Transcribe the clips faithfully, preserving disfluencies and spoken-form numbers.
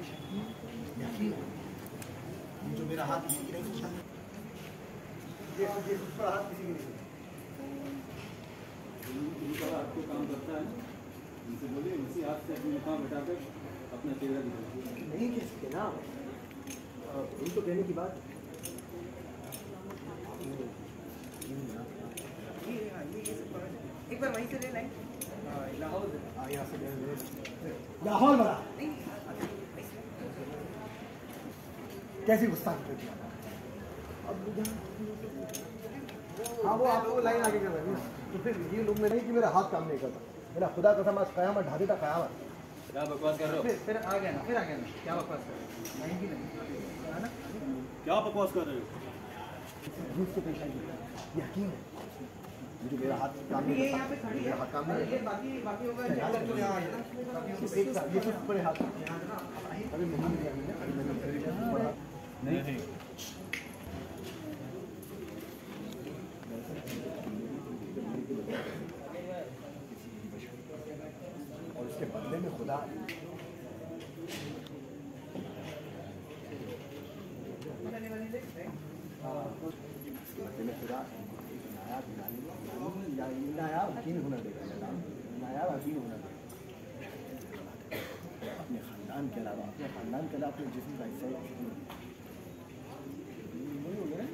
जो मेरा हाथ किसी की नहीं सोचता, ये ये उस पर हाथ किसी की नहीं सोचता। उनका आपको काम करता है, उनसे बोलिए उसी हाथ से अपनी मुकाम हटाकर अपना चेहरा दिखाइए। नहीं कह सकते ना, उनको कहने की बात। एक बार वहीं से ले लाइन। लाहौर यहाँ से लाहौर वाला कैसी गुस्सा कर दिया। अब हाँ वो आपको लाइन आगे कर रहे हैं, तो फिर ये लोग में नहीं कि मेरा हाथ काम नहीं करता, मेरा खुदा कसम आज कयामत ढा देता कयामत। क्या बकवास कर रहे हो? फिर फिर आ गया ना, फिर आ गया ना, क्या बकवास कर रहे हो? लाइन की नहीं है ना, क्या बकवास कर रहे हो? झूठ से पेश आई यकीन है मुझे, मेरा हाथ काम नहीं करता, मेरा हाथ काम नहीं करता। बाकी बाकी होगा ये सिर्फ बड़े हाथ अरे नहीं नहीं और उसके बदले में खुदा बदले में खुदा नायाब यकीन होना देगा, नायाब यकीन होना देगा। अपने खानदान के अलावा अपने खानदान के अलावा अपने जिस्म का हिस्सा नहीं हो गया।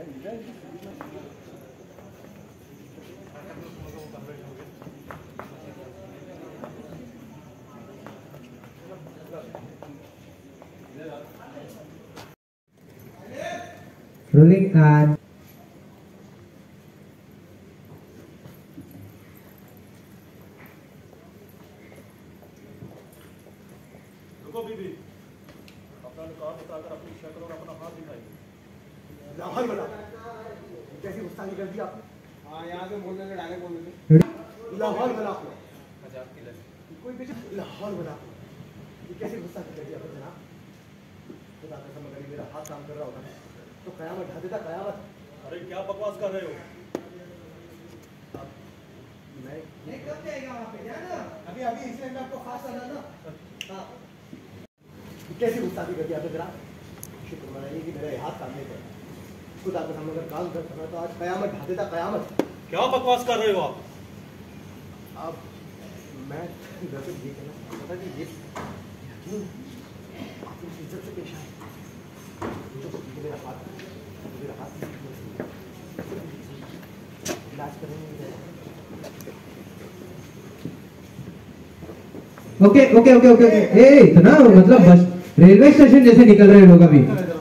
Rolling and रुको बीबी, अपना निकाल बताकर अपनी शक्ल और अपना हाथ दिखाइए। लाहौर वाला कैसी गुस्ताखी कर दी आपने? हाँ यहाँ से बोलने से डायरेक्ट बोलने से लाहौर वाला मजाक की लगी कोई बेचा लाहौर वाला ये कैसी गुस्ताखी कर दी आपने जनाब? खुदा कसम अगर मेरा हाथ काम कर रहा होता तो कयामत ढा देता कयामत। अरे क्या बकवास कर रहे हो? मैं नहीं कब जाएगा वहाँ पे जाना अभी अभी इसलिए मैं आपको खास करना ना। हाँ कैसी गुस्ताखी कर दी आपने जनाब? शुक्र मनाइए कि मेरा हाथ काम नहीं कर रहा। खुदा कसम अगर काम करता ना तो आज कयामत ढा देता कयामत। क्या बकवास कर रहे हो आप? अब मैं वैसे ये कहना पता कि ये यकीन आप इस इज्जत से पेश आए जो मेरा हाथ मेरा हाथ इलाज करेंगे। Okay okay okay okay okay ए इतना मतलब बस रेलवे स्टेशन जैसे निकल रहे हैं लोग अभी।